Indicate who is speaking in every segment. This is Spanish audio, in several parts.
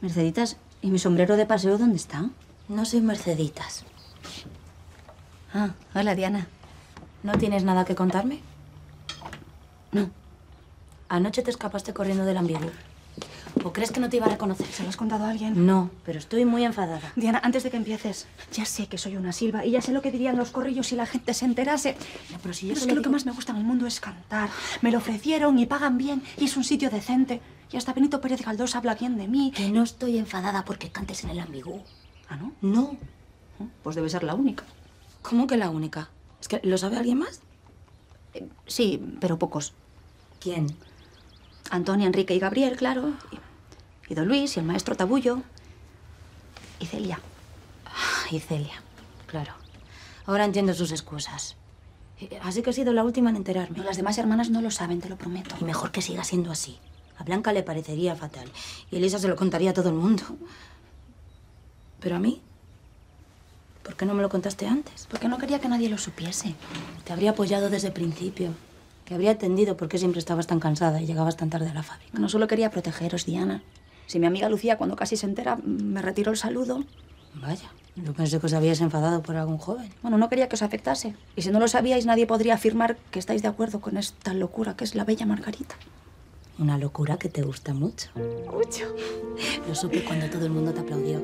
Speaker 1: Merceditas, ¿y mi sombrero de paseo dónde está?
Speaker 2: No soy Merceditas.
Speaker 1: Ah, hola, Diana.
Speaker 2: ¿No tienes nada que contarme?
Speaker 1: No.
Speaker 2: Anoche te escapaste corriendo del Ambigu. ¿O crees que no te iba a reconocer?
Speaker 1: ¿Se lo has contado a alguien?
Speaker 2: No, pero estoy muy enfadada.
Speaker 1: Diana, antes de que empieces, ya sé que soy una silva y ya sé lo que dirían los corrillos si la gente se enterase.
Speaker 2: No, pero si yo
Speaker 1: Es que lo que más me gusta en el mundo es cantar. Me lo ofrecieron y pagan bien y es un sitio decente. Y hasta Benito Pérez Galdós habla bien de mí.
Speaker 2: Que no estoy enfadada porque cantes en el Ambigu.
Speaker 1: ¿Ah, no?
Speaker 2: No.
Speaker 1: Pues debe ser la única.
Speaker 2: ¿Cómo que la única? ¿Es que lo sabe alguien más?
Speaker 1: Sí, pero pocos.
Speaker 2: ¿Quién?
Speaker 1: Antonia, Enrique y Gabriel, claro. Y don Luis y el maestro Tabullo. Y Celia.
Speaker 2: Y Celia, claro. Ahora entiendo sus excusas. Así que he sido la última en enterarme.
Speaker 1: No, las demás hermanas no lo saben, te lo prometo.
Speaker 2: Y mejor que siga siendo así. A Blanca le parecería fatal. Y Elisa se lo contaría a todo el mundo. Pero a mí, ¿por qué no me lo contaste antes?
Speaker 1: Porque no quería que nadie lo supiese.
Speaker 2: Te habría apoyado desde el principio. Que habría entendido por qué siempre estabas tan cansada y llegabas tan tarde a la fábrica.
Speaker 1: No solo quería protegeros, Diana. Si mi amiga Lucía, cuando casi se entera, me retiró el saludo.
Speaker 2: Vaya, yo pensé que os habíais enfadado por algún joven.
Speaker 1: Bueno, no quería que os afectase. Y si no lo sabíais, nadie podría afirmar que estáis de acuerdo con esta locura que es la bella Margarita.
Speaker 2: Una locura que te gusta mucho.
Speaker 1: Mucho.
Speaker 2: Lo supe cuando todo el mundo te aplaudió.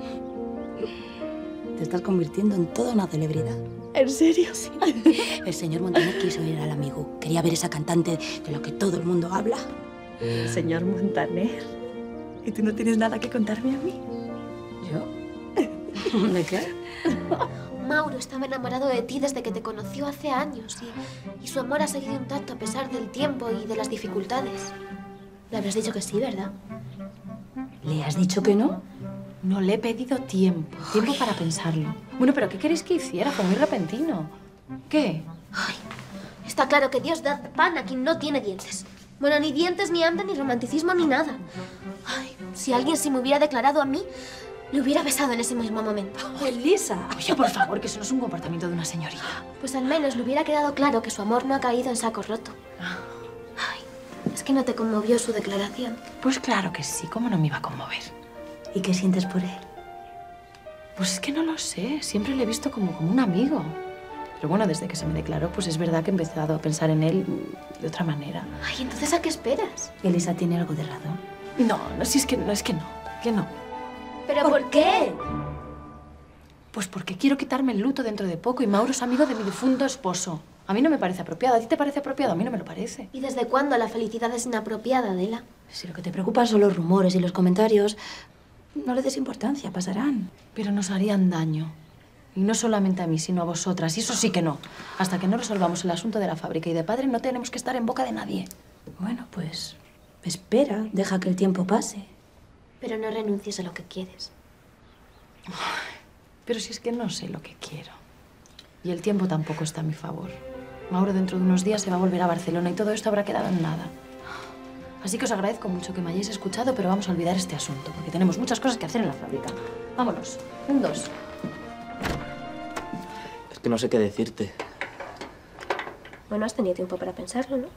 Speaker 2: Te estás convirtiendo en toda una celebridad.
Speaker 1: ¿En serio?
Speaker 2: Sí. El señor Montaner quiso ir al Ambigu. Quería ver esa cantante de la que todo el mundo habla.
Speaker 1: Señor Montaner. ¿Y tú no tienes nada que contarme a mí?
Speaker 2: ¿Yo? ¿De qué?
Speaker 3: Mauro estaba enamorado de ti desde que te conoció hace años y su amor ha seguido intacto a pesar del tiempo y de las dificultades. Le habrás dicho que sí, ¿verdad?
Speaker 2: ¿Le has dicho que no?
Speaker 4: No le he pedido tiempo. Tiempo para pensarlo. Bueno, pero ¿qué queréis que hiciera? Fue muy repentino. ¿Qué?
Speaker 3: Ay, está claro que Dios da pan a quien no tiene dientes. Bueno, ni dientes, ni hambre, ni romanticismo, ni nada. Ay, si alguien se me hubiera declarado a mí, le hubiera besado en ese mismo momento.
Speaker 4: ¡Elisa! Oye, por favor, que eso no es un comportamiento de una señorita.
Speaker 3: Pues al menos le hubiera quedado claro que su amor no ha caído en saco roto. Ay, es que no te conmovió su declaración.
Speaker 4: Pues claro que sí, ¿cómo no me iba a conmover?
Speaker 2: ¿Y qué sientes por él?
Speaker 4: Pues es que no lo sé, siempre le he visto como un amigo. Pero bueno, desde que se me declaró, pues es verdad que he empezado a pensar en él de otra manera.
Speaker 3: Ay, ¿entonces a qué esperas?
Speaker 2: Elisa tiene algo de razón.
Speaker 4: No, si es que no, que no.
Speaker 3: ¿Pero por qué?
Speaker 4: Pues porque quiero quitarme el luto dentro de poco y Mauro es amigo de mi difunto esposo. A mí no me parece apropiado. ¿A ti te parece apropiado? A mí no me lo parece.
Speaker 3: ¿Y desde cuándo la felicidad es inapropiada, Adela?
Speaker 2: Si lo que te preocupa son los rumores y los comentarios, no le des importancia, pasarán.
Speaker 4: Pero nos harían daño. Y no solamente a mí, sino a vosotras. Y eso sí que no. Hasta que no resolvamos el asunto de la fábrica y de padre, no tenemos que estar en boca de nadie.
Speaker 2: Bueno, pues espera, deja que el tiempo pase.
Speaker 3: Pero no renuncies a lo que quieres.
Speaker 4: Pero si es que no sé lo que quiero. Y el tiempo tampoco está a mi favor. Mauro dentro de unos días se va a volver a Barcelona y todo esto habrá quedado en nada. Así que os agradezco mucho que me hayáis escuchado, pero vamos a olvidar este asunto, porque tenemos muchas cosas que hacer en la fábrica. Vámonos. 1, 2.
Speaker 5: Es que no sé qué decirte.
Speaker 3: Bueno, has tenido tiempo para pensarlo, ¿no?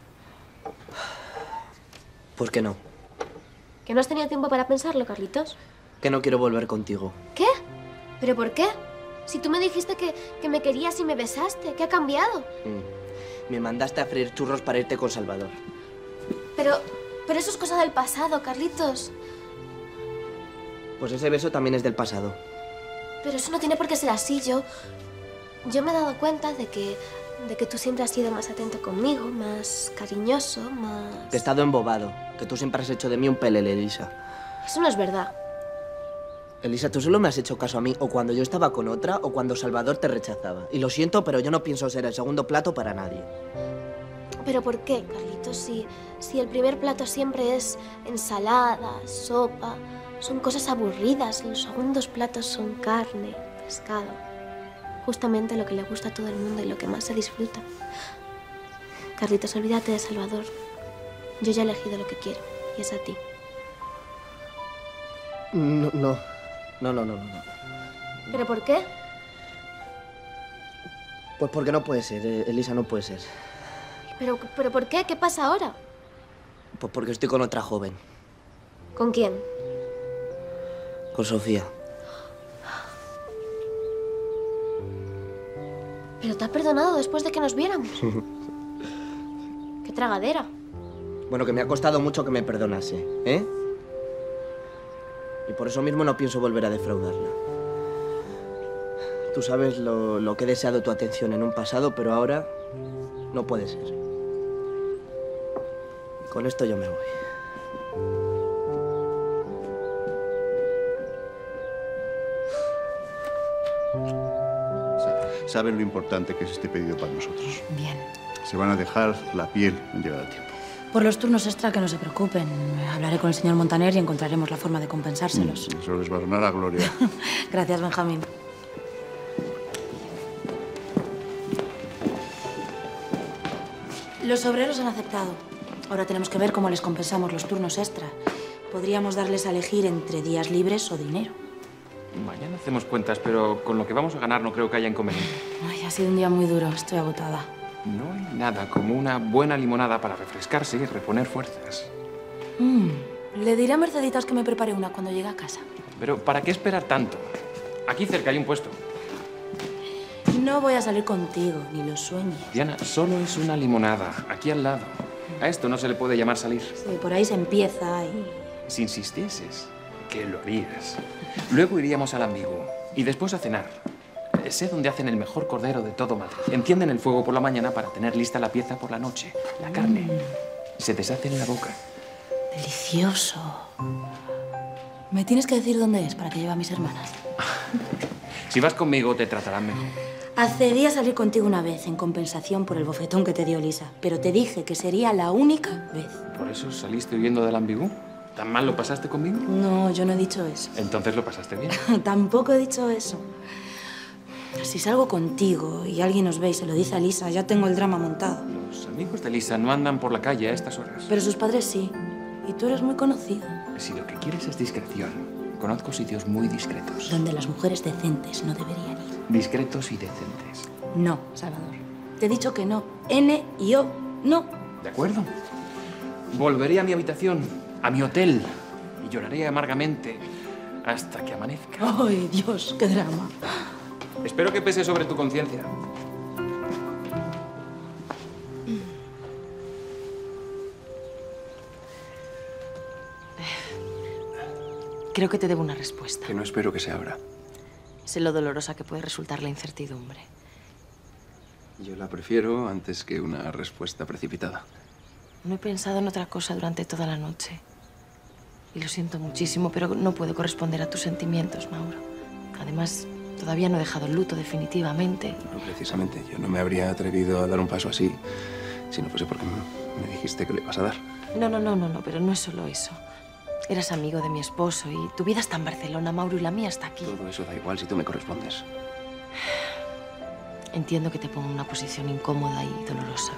Speaker 5: ¿Por qué no?
Speaker 3: ¿Que no has tenido tiempo para pensarlo, Carlitos?
Speaker 5: Que no quiero volver contigo.
Speaker 3: ¿Qué? ¿Pero por qué? Si tú me dijiste que me querías y me besaste, ¿qué ha cambiado?
Speaker 5: Me mandaste a freír churros para irte con Salvador.
Speaker 3: Pero eso es cosa del pasado, Carlitos.
Speaker 5: Pues ese beso también es del pasado.
Speaker 3: Pero eso no tiene por qué ser así. Yo me he dado cuenta de que tú siempre has sido más atento conmigo, más cariñoso, más...
Speaker 5: Te he estado embobado. Que tú siempre has hecho de mí un pelele, Elisa.
Speaker 3: Eso no es verdad.
Speaker 5: Elisa, tú solo me has hecho caso a mí o cuando yo estaba con otra o cuando Salvador te rechazaba. Y lo siento, pero yo no pienso ser el segundo plato para nadie.
Speaker 3: ¿Pero por qué, Carlitos? Si el primer plato siempre es ensalada, sopa, son cosas aburridas. Los segundos platos son carne, pescado. Justamente lo que le gusta a todo el mundo y lo que más se disfruta. Carlitos, olvídate de Salvador. Yo ya he elegido lo que quiero y es a ti.
Speaker 5: No.
Speaker 3: ¿Pero por qué?
Speaker 5: Pues porque no puede ser, Elisa, no puede ser.
Speaker 3: ¿Pero por qué? ¿Qué pasa ahora?
Speaker 5: Pues porque estoy con otra joven.
Speaker 3: ¿Con quién?
Speaker 5: Con Sofía.
Speaker 3: Pero te ha perdonado después de que nos viéramos. ¡Qué tragadera!
Speaker 5: Bueno, que me ha costado mucho que me perdonase, ¿eh? Y por eso mismo no pienso volver a defraudarla. Tú sabes lo que he deseado tu atención en un pasado, pero ahora no puede ser. Y con esto yo me voy.
Speaker 6: Saben lo importante que es este pedido para nosotros.
Speaker 4: Bien.
Speaker 6: Se van a dejar la piel en llegada a tiempo.
Speaker 2: Por los turnos extra, que no se preocupen. Hablaré con el señor Montaner y encontraremos la forma de compensárselos.
Speaker 6: Eso les va a sonar a gloria.
Speaker 2: Gracias, Benjamín. Los obreros han aceptado. Ahora tenemos que ver cómo les compensamos los turnos extra. Podríamos darles a elegir entre días libres o dinero.
Speaker 7: Mañana hacemos cuentas, pero con lo que vamos a ganar no creo que haya inconveniente.
Speaker 2: Ay, ha sido un día muy duro. Estoy agotada.
Speaker 7: No hay nada como una buena limonada para refrescarse y reponer fuerzas.
Speaker 2: Le diré a Merceditas que me prepare una cuando llegue a casa.
Speaker 7: Pero ¿para qué esperar tanto? Aquí cerca hay un puesto.
Speaker 2: No voy a salir contigo, ni lo sueñes.
Speaker 7: Diana, solo es una limonada, aquí al lado. A esto no se le puede llamar salir.
Speaker 2: Sí, por ahí se empieza y...
Speaker 7: Si insistieses, que lo harías. Luego iríamos al Ambiguo y después a cenar. Sé dónde hacen el mejor cordero de todo Madrid. Encienden el fuego por la mañana para tener lista la pieza por la noche. La carne se deshace en la boca.
Speaker 2: Delicioso. Me tienes que decir dónde es para que lleve a mis hermanas.
Speaker 7: Si vas conmigo, te tratarán mejor.
Speaker 2: Accedí a salir contigo una vez en compensación por el bofetón que te dio Lisa, pero te dije que sería la única vez.
Speaker 7: ¿Por eso saliste huyendo del Ambiguo? ¿Tan mal lo pasaste conmigo?
Speaker 2: No, yo no he dicho eso.
Speaker 7: Entonces lo pasaste bien.
Speaker 2: Tampoco he dicho eso. Si salgo contigo y alguien os ve y se lo dice a Lisa, ya tengo el drama montado.
Speaker 7: Los amigos de Lisa no andan por la calle a estas horas.
Speaker 2: Pero sus padres sí. Y tú eres muy conocido.
Speaker 7: Si lo que quieres es discreción, conozco sitios muy discretos.
Speaker 2: Donde las mujeres decentes no deberían ir.
Speaker 7: Discretos y decentes.
Speaker 2: No, Salvador. Te he dicho que no. N y O, no.
Speaker 7: ¿De acuerdo? Volveré a mi habitación, a mi hotel, y lloraré amargamente hasta que amanezca.
Speaker 2: ¡Ay, Dios, qué drama!
Speaker 7: Espero que pese sobre tu conciencia.
Speaker 4: Creo que te debo una respuesta.
Speaker 8: Que no espero que sea ahora.
Speaker 4: Sé lo dolorosa que puede resultar la incertidumbre.
Speaker 8: Yo la prefiero antes que una respuesta precipitada.
Speaker 4: No he pensado en otra cosa durante toda la noche. Y lo siento muchísimo, pero no puedo corresponder a tus sentimientos, Mauro. Además, todavía no he dejado el luto definitivamente.
Speaker 8: No, precisamente. Yo no me habría atrevido a dar un paso así si no fuese porque me dijiste que le ibas a dar.
Speaker 4: No, pero no es solo eso. Eras amigo de mi esposo y tu vida está en Barcelona, Mauro, y la mía está aquí.
Speaker 8: Todo eso da igual si tú me correspondes.
Speaker 4: Entiendo que te pongo en una posición incómoda y dolorosa.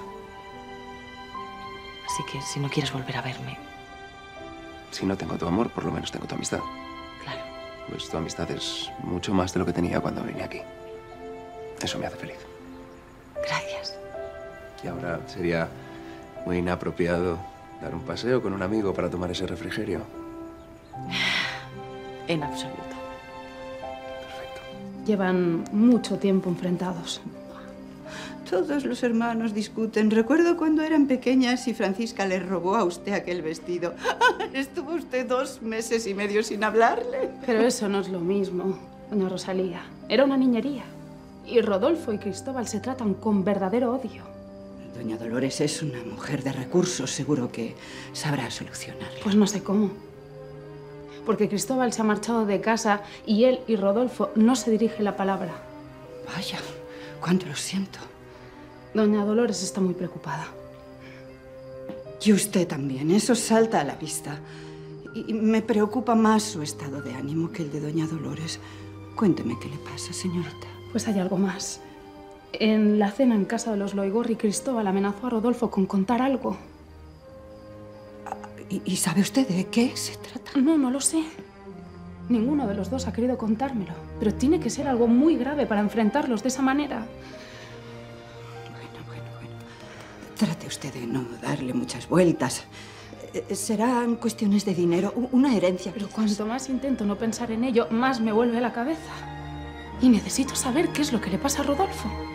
Speaker 4: Así que si no quieres volver a verme...
Speaker 8: Si no tengo tu amor, por lo menos tengo tu amistad.
Speaker 4: Claro.
Speaker 8: Pues tu amistad es mucho más de lo que tenía cuando vine aquí. Eso me hace feliz.
Speaker 4: Gracias.
Speaker 8: Y ahora sería muy inapropiado dar un paseo con un amigo para tomar ese refrigerio.
Speaker 4: En absoluto.
Speaker 8: Perfecto.
Speaker 9: Llevan mucho tiempo enfrentados. Todos los hermanos discuten. Recuerdo cuando eran pequeñas y Francisca le robó a usted aquel vestido. Estuvo usted 2 meses y medio sin hablarle.
Speaker 10: Pero eso no es lo mismo, doña Rosalía. Era una niñería. Y Rodolfo y Cristóbal se tratan con verdadero odio.
Speaker 9: Doña Dolores es una mujer de recursos. Seguro que sabrá solucionarlo.
Speaker 10: Pues no sé cómo. Porque Cristóbal se ha marchado de casa y él y Rodolfo no se dirige la palabra.
Speaker 9: Vaya, cuánto lo siento.
Speaker 10: Doña Dolores está muy preocupada.
Speaker 9: Y usted también. Eso salta a la vista. Y me preocupa más su estado de ánimo que el de doña Dolores. Cuénteme qué le pasa, señorita.
Speaker 10: Pues hay algo más. En la cena en casa de los Loigorri, Cristóbal amenazó a Rodolfo con contar algo.
Speaker 9: ¿Y sabe usted de qué se trata?
Speaker 10: No, no lo sé. Ninguno de los dos ha querido contármelo. Pero tiene que ser algo muy grave para enfrentarlos de esa manera.
Speaker 9: Bueno. Trate usted de no darle muchas vueltas. Serán cuestiones de dinero, una herencia.
Speaker 10: Pero cuanto más intento no pensar en ello, más me vuelve a la cabeza. Y necesito saber qué es lo que le pasa a Rodolfo.